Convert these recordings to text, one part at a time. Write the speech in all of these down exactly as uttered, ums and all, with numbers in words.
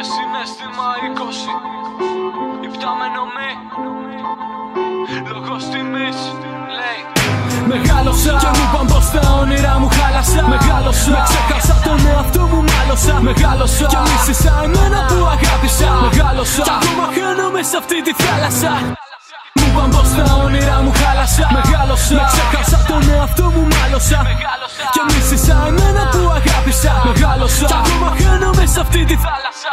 συναίσθημα είκοσι. Υπτάμενο μη λόγος τιμής λέει. Μεγάλωσα και μου είπαν πως τα όνειρά μου χάλασα. Μεγάλωσα, με ξέχασα τον εαυτό μου μάλωσα. Μεγάλωσα και μίσησα εμένα που αγάπησα. Μεγάλωσα κι ακόμα χάνομαι σε αυτή τη θάλασσα. Μου είπαν πως τα όνειρά μου χάλασα. Μεγάλωσα, με ξέχασα τον εαυτό μου μάλωσα. Και μίσησα εμένα που αγάπησα. Μεγάλωσα κι ακόμα χάνομαι σε αυτή τη θάλασσα.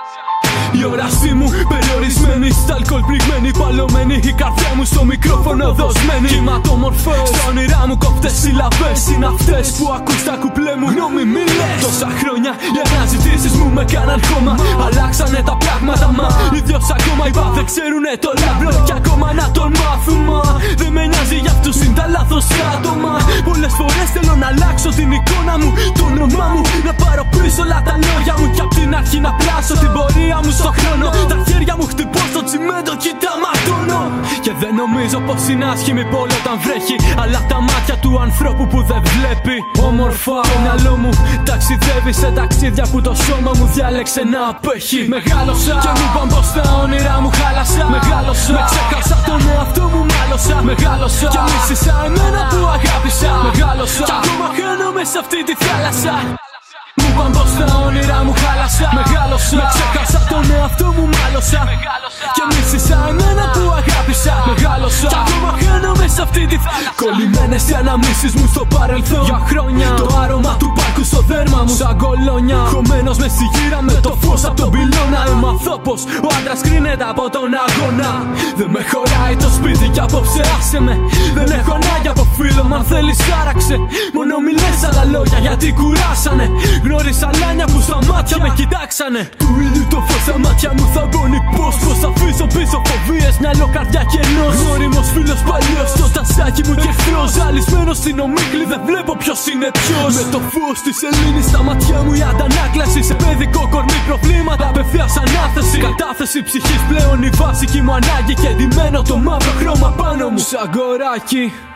Η όρασή μου περιορισμένη, στα αλκοόλ πληγμένη, παλωμένη. Η καρδιά μου στο μικρόφωνο δοσμένη. Κυματομορφές, στα όνειρά μου κόφτες συλλαβές. Είναι αυτές που ακούς τα κουπλέ μου, γνώμη μη λες. Τόσα χρόνια οι αναζητήσεις μου με κάναν χώμα. Αλλάξανε τα πράγματα μα ίδιος ακόμα είπα δεν ξέρουνε το λαμπρό. Κι ακόμα να τον μάθουμε. Δεν με νοιάζει για αυτούς είναι τα λάθος άτομα. Πολλές φορές θέλω να αλλάξω την εικόνα μου, το όνομά μου. Να πάρω πίσω όλα τα λόγια μου. Κι απ' την αρχή να πλάσω την πορεία μου στο χρόνο. Τα χέρια μου χτυπώ στο τσιμέντο κι τα ματώνω. Και δεν νομίζω πως είναι άσχημη πόλη όταν βρέχει. Αλλά τα μάτια του ανθρώπου που δεν βλέπει όμορφα. Το μυαλό μου ταξιδεύει σε ταξίδια που το σώμα μου διάλεξε να απέχει. Μεγάλωσα και μου είπαν πως τα όνειρά μου χάλασα. Μεγάλωσα, με ξέχασα τον εαυτό μου μάλωσα. Μεγάλωσα και μίσησα εμένα που αγάπησα. Μεγάλωσα κι ακόμα χάνομαι σε αυτή τη θάλασσα. Μου είπαν πως τα όνειρά μου χάλασα. Μεγάλωσα, με ξέχασα τον εαυτό μου μάλωσα. Και μίσησα εμένα που αγάπησα. Μεγάλωσα κι ακόμα χάνομαι σε αυτή τη θάλασσα. Κολλημένες οι αναμνήσεις μου στο παρελθόν. Για χρόνια το άρωμα του πάρκου στο δέρμα μου σαν κολόνια. Χωμένος μες στη γύρα με το φως απ' τον πυλώνα. Έμαθω πως ο άντρας κρίνεται από τον αγώνα. Δεν με χωράει το σπίτι κι απόψε άσε με. Δεν έχω ανάγκη από φίλο μ' αν θέλεις άραξε. Μόνο μιλές άλλα λόγια γιατί κουράσανε. Γνώρισα λάνια που στα μάτια με κοιτάξανε. Του ήλιου το φως στα μάτια μου θα μπώνει πως. Πως θα αφήσω πίσω φοβίες, μυαλό καρδιά κενός. Γνώριμος φίλος παλιός, το τασάκι μου και εχθρός. Ζαλισμένος στην ομίχλη δεν βλέπω ποιος είναι ποιος. Με το φως της σελήνης στα μάτια μου η αντανάκλαση. Σε παιδικό κορμί προβλήματα απευθείας ανάθεση. Κατάθεση ψυχής πλέον η βασική μου ανάγκη. Και ντυμένο το μαύρο χρώμα πάνω μου σαν κοράκι.